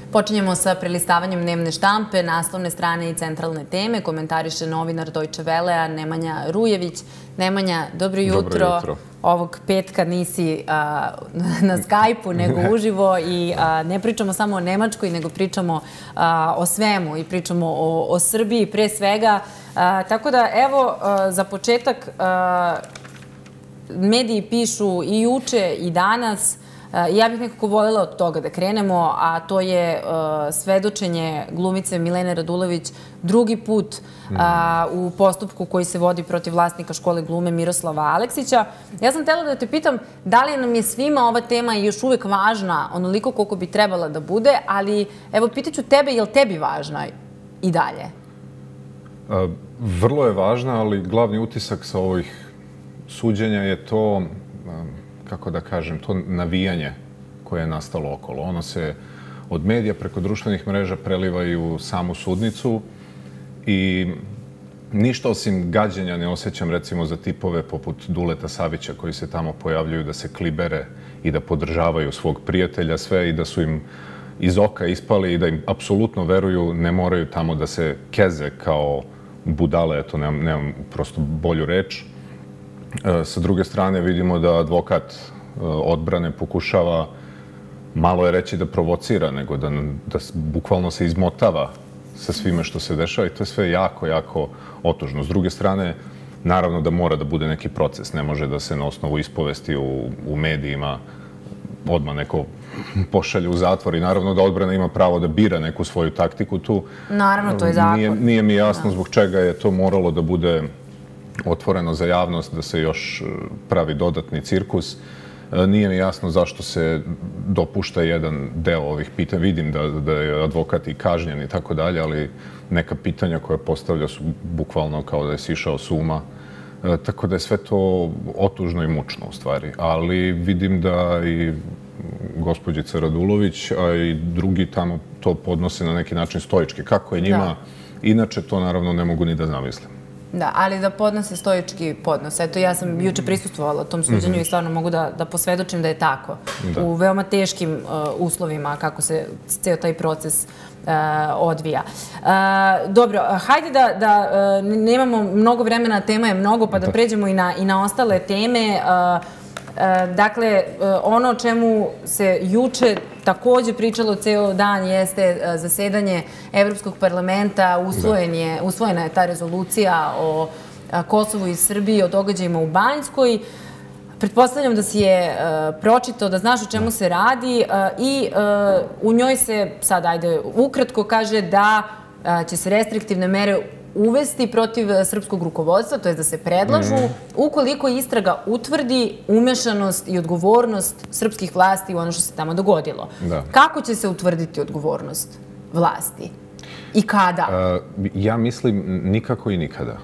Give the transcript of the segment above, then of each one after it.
Počinjemo sa prelistavanjem dnevne štampe, naslovne strane i centralne teme. Komentariše novinar Deutsche Wellea Nemanja Rujević. Nemanja, dobro jutro. Ovog petka nisi na Skype-u, nego uživo i ne pričamo samo o Nemačkoj, nego pričamo o svemu i pričamo o Srbiji pre svega. Tako da, evo, za početak, mediji pišu i juče i danas. Ja bih nekako voljela od toga da krenemo, a to je svedočenje glumice Milene Radulović drugi put u postupku koji se vodi protiv vlasnika škole glume Miroslava Aleksića. Ja sam htjela da te pitam da li nam je svima ova tema još uvek važna onoliko koliko bi trebala da bude, ali evo pitaću tebe, je li tebi važna i dalje? Vrlo je važna, ali glavni utisak sa ovih suđenja je to, kako da kažem, to navijanje koje je nastalo okolo. Ono se od medija preko društvenih mreža preliva i u samu sudnicu i ništa osim gađenja ne osjećam recimo za tipove poput Duleta Savića koji se tamo pojavljuju da se klibere i da podržavaju svog prijatelja sve i da su im iz oka ispali i da im apsolutno veruju, ne moraju tamo da se keze kao budale, eto nemam prosto bolju reč. Sa druge strane vidimo da advokat odbrane pokušava, malo je reći da provocira, nego da bukvalno se izmotava sa svime što se dešava i to je sve jako, jako otužno. S druge strane, naravno da mora da bude neki proces, ne može da se na osnovu ispovesti u medijima odmah neko pošalje u zatvor i naravno da odbrana ima pravo da bira neku svoju taktiku tu. Naravno, to je zakon. Nije mi jasno zbog čega je to moralo da bude otvoreno za javnost, da se još pravi dodatni cirkus. Nije mi jasno zašto se dopušta jedan deo ovih pitanja. Vidim da je advokat i kažnjen i tako dalje, ali neka pitanja koje postavlja su bukvalno kao da je sišao s uma. Tako da je sve to otužno i mučno u stvari. Ali vidim da i gospođica Radulović, a i drugi tamo to podnose na neki način stoički. Kako je njima? Inače to naravno ne mogu ni da zamislim. Da, ali da podnose stoički podnos. Eto, ja sam juče prisustvovala tom suđenju i stvarno mogu da posvedočim da je tako. U veoma teškim uslovima kako se ceo taj proces odvija. Dobro, hajde da nemamo mnogo vremena, tema je mnogo, pa da pređemo i na ostale teme. Dakle, ono o čemu se juče također pričalo ceo dan jeste zasedanje Evropskog parlamenta. Usvojena je ta rezolucija o Kosovu i Srbiji, o događajima u Banjskoj. Pretpostavljam da si je pročitao, da znaš o čemu se radi i u njoj se, sad ajde ukratko, kaže da će se restriktivne mere uvesti protiv srpskog rukovodstva, to je da se predlažu, ukoliko istraga utvrdi umešanost i odgovornost srpskih vlasti u ono što se tamo dogodilo. Kako će se utvrditi odgovornost vlasti? I kada? Ja mislim nikako i nikada.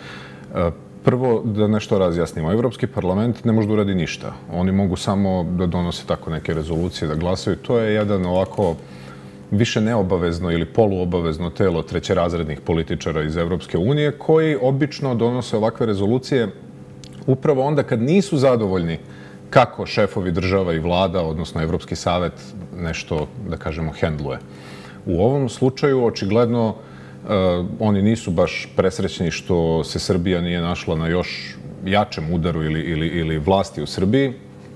Prvo, da nešto razjasnimo. Evropski parlament ne može da uradi ništa. Oni mogu samo da donose tako neke rezolucije, da glasaju. To je jedan ovako više neobavezno ili poluobavezno telo trećerazrednih političara iz Evropske unije koji obično donose ovakve rezolucije upravo onda kad nisu zadovoljni kako šefovi država i vlada, odnosno Evropski savet, nešto, da kažemo, hendluje. U ovom slučaju, očigledno, oni nisu baš presrećni što se Srbija nije našla na još jačem udaru ili vlasti u Srbiji.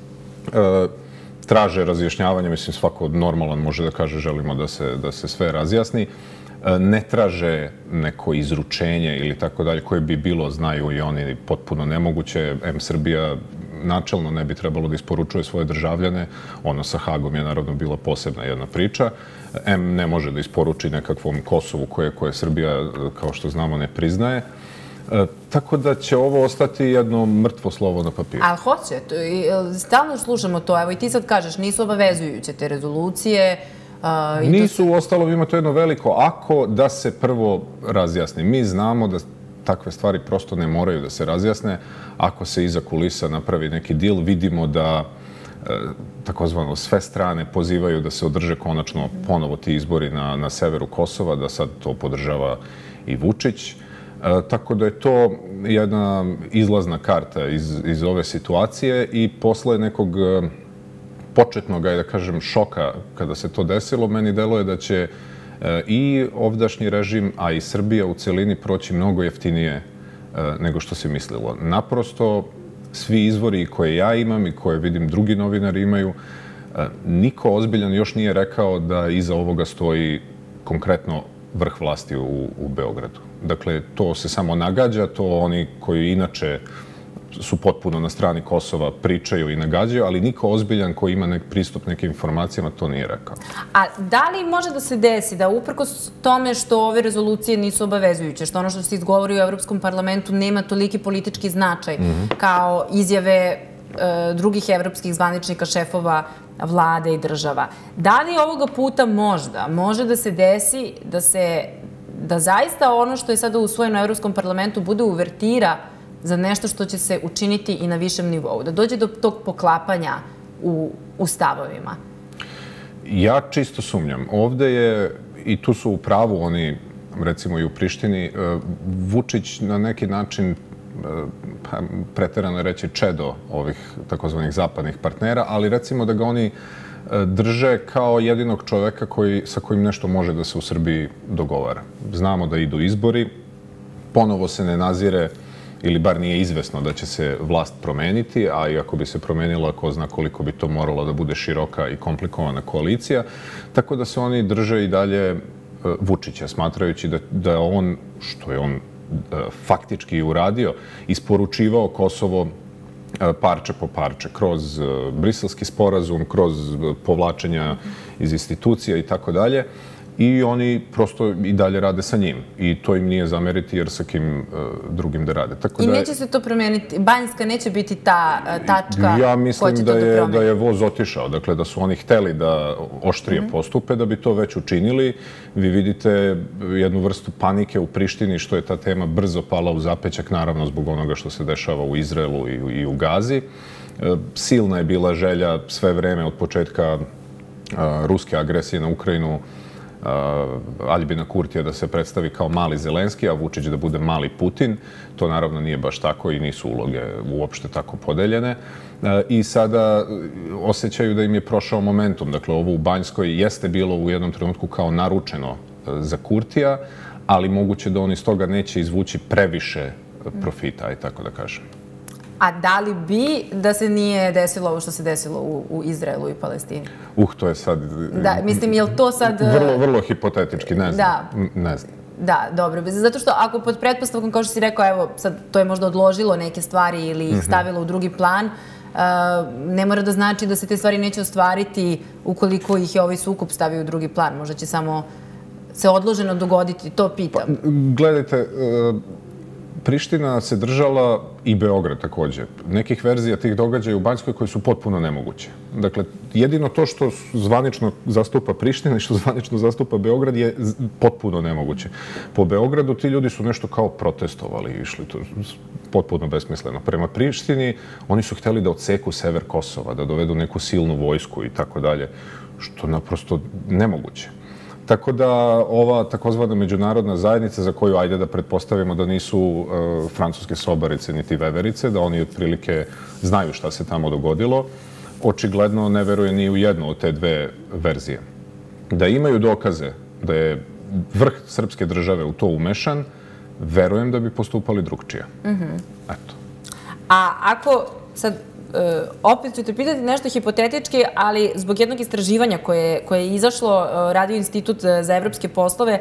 Traže razjašnjavanje, mislim svako normalan može da kaže želimo da se sve razjasni. Ne traže neko izručenje ili tako dalje koje bi bilo, znaju i oni, potpuno nemoguće. Srbija načelno ne bi trebalo da isporučuje svoje državljane. Ono sa Hagom je naravno bila posebna jedna priča. Ne može da isporuči nekakvom Kosovu koje Srbija, kao što znamo, ne priznaje. Tako da će ovo ostati jedno mrtvo slovo na papiru. Ali hoće. Stalno slušamo to. Evo i ti sad kažeš, nisu obavezujuće te rezolucije. Nisu, uostalom ima to jedno veliko ako da se prvo razjasni. Mi znamo da takve stvari prosto ne moraju da se razjasne. Ako se iza kulisa napravi neki deal, vidimo da takozvano sve strane pozivaju da se održe konačno ponovo ti izbori na severu Kosova, da sad to podržava i Vučić. Tako da je to jedna izlazna karta iz ove situacije i posle nekog početnog, da kažem, šoka kada se to desilo, meni deluje da će i ovdašnji režim, a i Srbija u celini proći mnogo jeftinije nego što se mislilo. Naprosto, svi izvori koje ja imam i koje vidim drugi novinari imaju, niko ozbiljan još nije rekao da iza ovoga stoji konkretno vrh vlasti u Beogradu. Dakle, to se samo nagađa, to oni koji inače su potpuno na strani Kosova pričaju i nagađaju, ali niko ozbiljan koji ima pristup nekim informacijama to nije rekao. A da li može da se desi da uprkos tome što ove rezolucije nisu obavezujuće, što ono što se izgovori u Evropskom parlamentu nema toliki politički značaj kao izjave drugih evropskih zvaničnika, šefova vlade i država. Da li ovoga puta možda može da se desi da zaista ono što je sada usvojeno u Evropskom parlamentu bude uvertira za nešto što će se učiniti i na višem nivou, da dođe do tog poklapanja u stavovima? Ja čisto sumnjam. Ovde je, i tu su u pravu oni, recimo i u Prištini, Vučić na neki način, preterano je reći, čedo ovih takozvanih zapadnih partnera, ali recimo da ga oni drže kao jedinog čoveka sa kojim nešto može da se u Srbiji dogovara. Znamo da idu izbori, ponovo se ne nazire ili bar nije izvesno da će se vlast promeniti, a i ako bi se promenila, ko zna koliko bi to moralo da bude široka i komplikovana koalicija. Tako da se oni drže i dalje Vučića, smatrajući da on, što je on faktički uradio, isporučivao Kosovo parče po parče, kroz Briselski sporazum, kroz povlačenja iz institucija i tako dalje. I oni prosto i dalje rade sa njim. I to im nije zameriti jer sa kim drugim da rade. I neće se to promeniti? Banjska neće biti ta tačka koja će to da promeni? Ja mislim da je voz otišao. Dakle, da su oni hteli da oštrije postupe, da bi to već učinili. Vi vidite jednu vrstu panike u Prištini, što je ta tema brzo pala u zapećak, naravno zbog onoga što se dešava u Izraelu i u Gazi. Silna je bila želja sve vreme od početka ruske agresije na Ukrajinu Aljbina Kurtija da se predstavi kao mali Zelenski, a Vučić da bude mali Putin. To naravno nije baš tako i nisu uloge uopšte tako podeljene. I sada osjećaju da im je prošao momentum. Dakle, ovo u Banjskoj jeste bilo u jednom trenutku kao naručeno za Kurtija, ali moguće da on iz toga neće izvući previše profita, aj tako da kažem. A da li bi da se nije desilo ovo što se desilo u Izraelu i Palestini? To je sad... Da, mislim, je li to sad... Vrlo hipotetički, ne znam. Ne znam. Da, dobro. Zato što ako pod pretpostavkom, kao što si rekao, evo, sad to je možda odložilo neke stvari ili ih stavilo u drugi plan, ne mora da znači da se te stvari neće ostvariti ukoliko ih je ovaj sukob stavio u drugi plan. Možda će samo se odloženo dogoditi, to pitam. Gledajte, Priština se držala i Beograd takođe. Nekih verzija tih događaja u Banjskoj koji su potpuno nemoguće. Dakle, jedino to što zvanično zastupa Priština i što zvanično zastupa Beograd je potpuno nemoguće. Po Beogradu ti ljudi su nešto kao protestovali i išli. To je potpuno besmisleno. Prema Prištini oni su hteli da odseku sever Kosova, da dovedu neku silnu vojsku i tako dalje, što je naprosto nemoguće. Tako da ova takozvana međunarodna zajednica, za koju ajde da pretpostavimo da nisu francuske sobarice niti veverice, da oni otprilike znaju šta se tamo dogodilo, očigledno ne veruje ni u jednu od te dve verzije. Da imaju dokaze da je vrh srpske države u to umešan, verujem da bi postupali drugčije. Eto. A ako sad... Opet ću te pitati nešto hipotetički, ali zbog jednog istraživanja koje je izašlo, radio Institut za evropske poslove,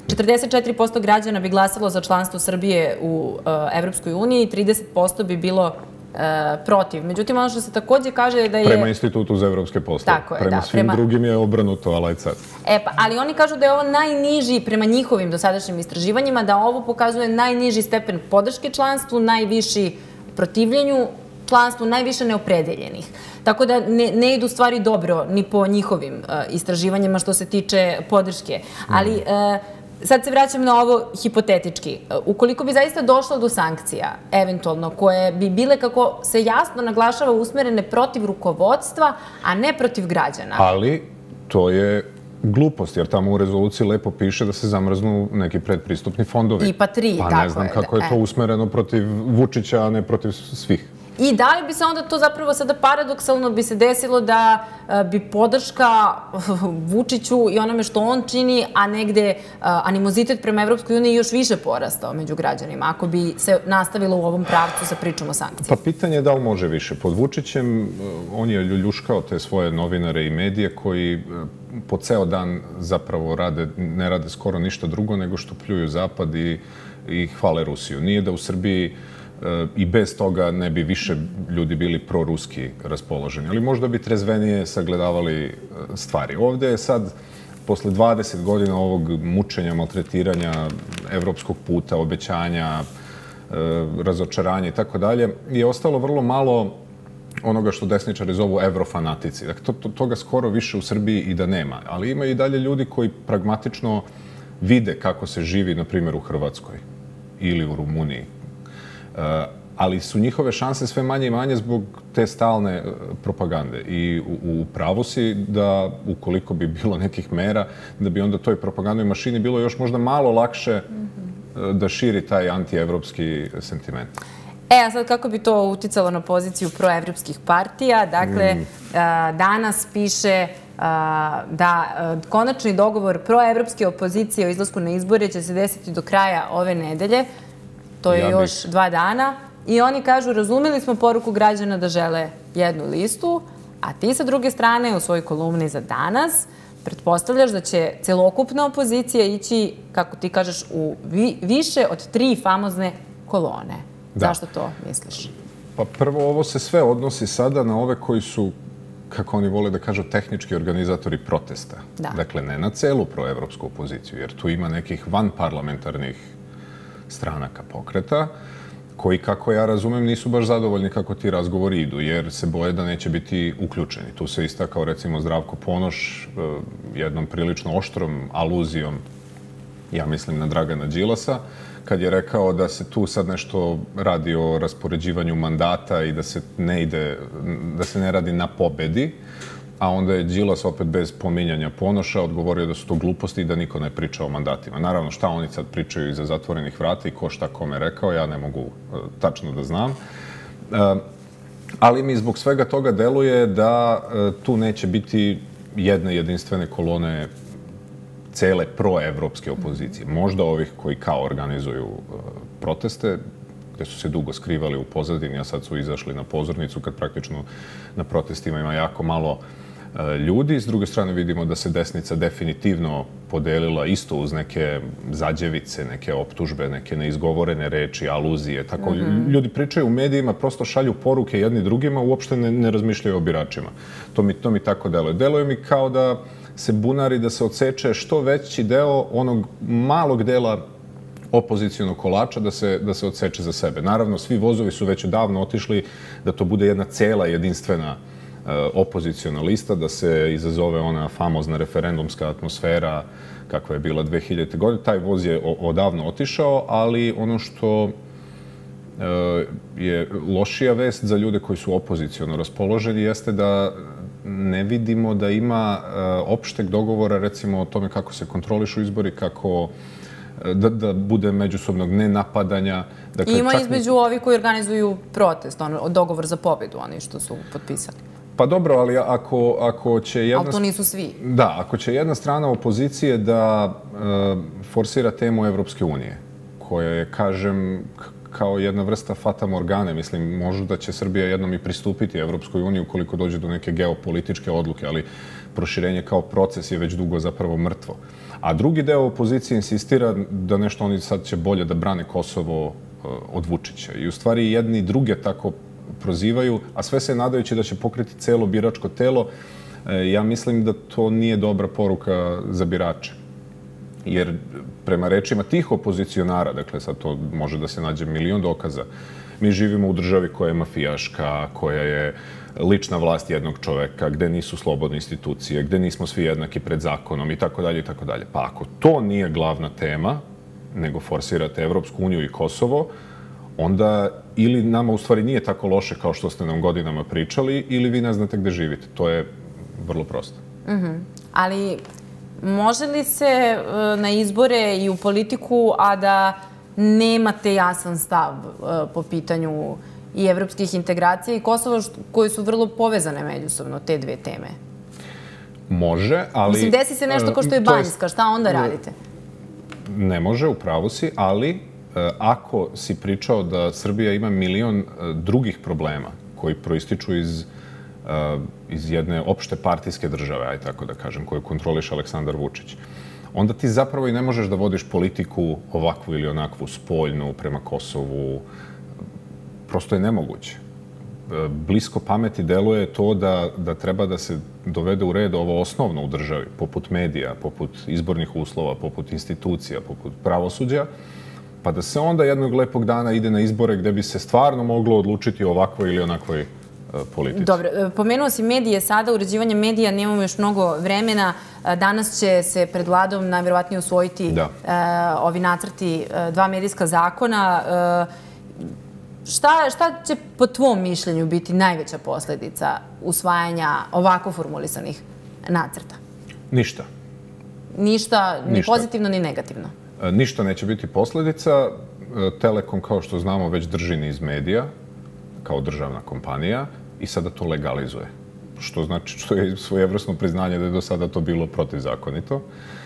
44% građana bi glasalo za članstvo Srbije u Evropskoj uniji, 30% bi bilo protiv. Međutim, ono što se takođe kaže je da je... Prema Institutu za evropske poslove. Tako je, prema svim drugim je obrnuto, alaj sad. Ali oni kažu da je ovo najniži, prema njihovim dosadašnjim istraživanjima, da ovo pokazuje najniži stepen podrške članstvu, najviši protivljenju članstvu, najviše neopredeljenih. Tako da ne idu stvari dobro ni po njihovim istraživanjima što se tiče podrške. Ali sad se vraćam na ovo hipotetički. Ukoliko bi zaista došlo do sankcija, eventualno, koje bi bile, kako se jasno naglašava, usmerene protiv rukovodstva, a ne protiv građana. Ali to je glupost, jer tamo u rezoluciji lepo piše da se zamrznu neki predpristupni fondovi. IPA 3, tako je. Pa ne znam kako je to usmereno protiv Vučića, a ne protiv svih. I da li bi se onda to zapravo sada paradoksalno bi se desilo da bi podrška Vučiću i onome što on čini, a negde animozitet prema Evropskoj uniji još više porastao među građanima, ako bi se nastavilo u ovom pravcu sa pričom o sankcijama? Pa pitanje je da li može više. Pod Vučićem on je ljuljuškao te svoje novinare i medije koji po ceo dan zapravo ne rade skoro ništa drugo nego što pljuju Zapad i hvale Rusiju. Nije da u Srbiji i bez toga ne bi više ljudi bili proruski raspoloženi, ali možda bi trezvenije sagledavali stvari. Ovde je sad, posle 20 godina ovog mučenja, maltretiranja, evropskog puta, obećanja, razočaranja i tako dalje, je ostalo vrlo malo onoga što desničari zovu evrofanatici. Dakle, toga skoro više u Srbiji i da nema. Ali ima i dalje ljudi koji pragmatično vide kako se živi, na primjer, u Hrvatskoj ili u Rumuniji. Ali su njihove šanse sve manje i manje zbog te stalne propagande. I u pravu si da, ukoliko bi bilo nekih mera, da bi onda toj propagandnoj mašini bilo još možda malo lakše da širi taj antievropski sentiment. A sad kako bi to uticalo na poziciju proevropskih partija? Dakle, danas piše da konačni dogovor proevropske opozicije o izlasku na izbore će se desiti do kraja ove nedelje. To je još 2 dana. I oni kažu, razumeli smo poruku građana da žele jednu listu, a ti sa druge strane u svojoj kolumni za danas pretpostavljaš da će celokupna opozicija ići, kako ti kažeš, u više od 3 famozne kolone. Zašto to misliš? Pa prvo, ovo se sve odnosi sada na ove koji su, kako oni vole da kažu, tehnički organizatori protesta. Dakle, ne na celu proevropsku opoziciju, jer tu ima nekih vanparlamentarnih stranaka pokreta, koji, kako ja razumem, nisu baš zadovoljni kako ti razgovori idu, jer se boje da neće biti uključeni. Tu se istakao, recimo, Zdravko Ponoš jednom prilično oštrom aluzijom, ja mislim, na Dragana Đilasa, kad je rekao da se tu sad nešto radi o raspoređivanju mandata i da se ne radi na pobedi, a onda je Đilas opet bez pominjanja Ponoša odgovorio da su to gluposti i da niko ne priča o mandatima. Naravno, šta oni sad pričaju iza zatvorenih vrata i ko šta kome rekao, ja ne mogu tačno da znam. Ali mi zbog svega toga deluje da tu neće biti jedne jedinstvene kolone cele proevropske opozicije. Možda ovih koji kao organizuju proteste, gde su se dugo skrivali u pozadini, a sad su izašli na pozornicu kad praktično na protestima ima jako malo ljudi. S druge strane vidimo da se desnica definitivno podelila isto uz neke zađevice, neke optužbe, neke neizgovorene reči, aluzije. Tako, ljudi pričaju u medijima, prosto šalju poruke jedni drugima, uopšte ne razmišljaju o biračima. To mi tako deluje. Deluje mi kao da se bunari da se odseče što veći deo onog malog dela opozicionog kolača da se odseče za sebe. Naravno, svi vozovi su već davno otišli da to bude jedna cela jedinstvena opoziciona lista, da se izazove ona famozna referendumska atmosfera kakva je bila 2000. godine. Taj voz je odavno otišao, ali ono što je lošija vest za ljude koji su opoziciono raspoloženi jeste da ne vidimo da ima opšteg dogovora, recimo, o tome kako se kontrolišu izbori, kako da bude međusobnog nenapadanja. Ima između ovih koji organizuju protest, dogovor za pobedu, oni što su potpisali. Pa dobro, ali ako će jedna... Ali to nisu svi. Da, ako će jedna strana opozicije da forsira temu Evropske unije, koja je, kažem, kao jedna vrsta fata morgane, mislim, možda će Srbija jednom i pristupiti Evropskoj uniji ukoliko dođe do neke geopolitičke odluke, ali proširenje kao proces je već dugo zapravo mrtvo. A drugi deo opozicije insistira da nešto oni sad će bolje da brane Kosovo od Vučića. I u stvari jedni i druge tako prozivaju, a sve se nadajući da će pokriti celo biračko telo. Ja mislim da to nije dobra poruka za birače. Jer prema rečima tih opozicionara, dakle sad to može da se nađe milion dokaza, mi živimo u državi koja je mafijaška, koja je lična vlast jednog čoveka, gde nisu slobodne institucije, gde nismo svi jednaki pred zakonom i tako dalje i tako dalje. Pa ako to nije glavna tema, nego forsirate Evropsku uniju i Kosovo, onda ili nama u stvari nije tako loše kao što ste nam godinama pričali, ili vi ne znate gde živite. To je vrlo prosto. Ali može li se na izbore i u politiku, a da nemate jasan stav po pitanju i evropskih integracija i Kosova, koje su vrlo povezane međusobno, te dve teme? Može, ali... Mislim, desi se nešto kao što je Banjska, šta onda radite? Ne može, u pravu si, ali ako si pričao da Srbija ima milion drugih problema koji proističu iz jedne opšte partijske države, aj tako da kažem, koju kontroliše Aleksandar Vučić, onda ti zapravo i ne možeš da vodiš politiku ovakvu ili onakvu, spoljnu, prema Kosovu. Prosto je nemoguće. Blisko pameti deluje to da treba da se dovede u red ovo osnovno u državi, poput medija, poput izbornih uslova, poput institucija, poput pravosuđa, pa da se onda jednog lepog dana ide na izbore gde bi se stvarno moglo odlučiti o ovakvoj ili onakvoj politici. Dobro, pomenuo si medije sada, uređivanje medija, nemamo još mnogo vremena. Danas će se pred Vladom najverovatnije usvojiti ovi nacrti dva medijska zakona. Šta će po tvom mišljenju biti najveća posledica usvajanja ovako formulisanih nacrta? Ništa. Ništa, ni pozitivno, ni negativno? Ništa neće biti posledica. Telekom, kao što znamo, već drži niz medija kao državna kompanija i sada to legalizuje. Što znači, što je svojevrsno priznanje da je do sada to bilo protivzakonito.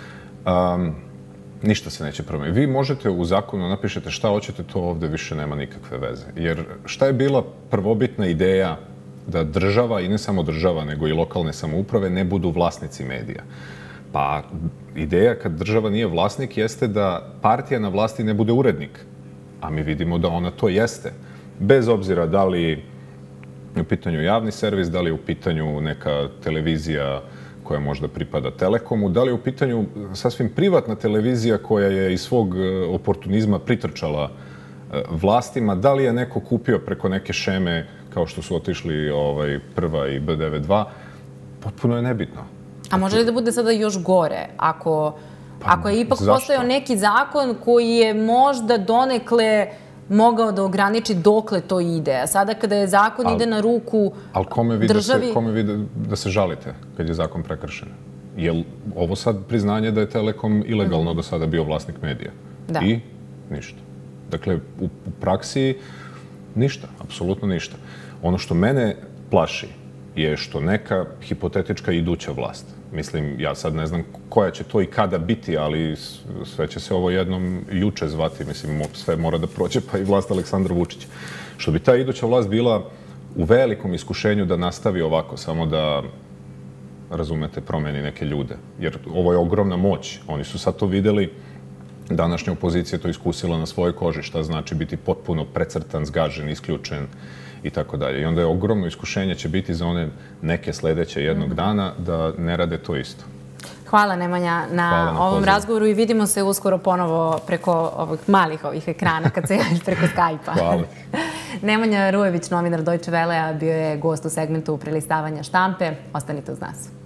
Ništa se neće promeniti. Vi možete u zakonu napišete šta hoćete, to ovde više nema nikakve veze. Jer šta je bila prvobitna ideja da država, i ne samo država, nego i lokalne samouprave, ne budu vlasnici medija? Pa ideja kad država nije vlasnik jeste da partija na vlasti ne bude urednik. A mi vidimo da ona to jeste. Bez obzira da li je u pitanju javni servis, da li je u pitanju neka televizija koja možda pripada Telekomu, da li je u pitanju sasvim privatna televizija koja je iz svog oportunizma pritrčala vlastima, da li je neko kupio preko neke šeme kao što su otišli Prva i B92, potpuno je nebitno. A može li da bude sada još gore ako je ipak postojao neki zakon koji je možda donekle mogao da ograniči dokle to ide? A sada kada je zakon ide na ruku državi... Ali kome vi da se žalite kad je zakon prekršen? Je li ovo sad priznanje da je Telekom ilegalno do sada bio vlasnik medija? Da. I ništa. Dakle, u praksi ništa, apsolutno ništa. Ono što mene plaši je što neka hipotetička iduća vlast, mislim, ja sad ne znam koja će to i kada biti, ali sve će se ovo jednom juče zvati, mislim, sve mora da prođe, pa i vlast Aleksandra Vučića. Što bi ta iduća vlast bila u velikom iskušenju da nastavi ovako, samo da, razumete, promeni neke ljude. Jer ovo je ogromna moć. Oni su sad to videli, današnja opozicija to iskusila na svojoj koži, šta znači biti potpuno precrtan, zgažen, isključen i tako dalje. I onda je ogromno iskušenje će biti za one neke sledeće jednog dana da ne rade to isto. Hvala Nemanja na ovom razgovoru i vidimo se uskoro ponovo preko malih ekrana kad se javiš preko Skype-a. Hvala. Nemanja Rujević, novinar Deutsche Welle-a, bio je gost u segmentu prelistavanja štampe. Ostanite uz nas.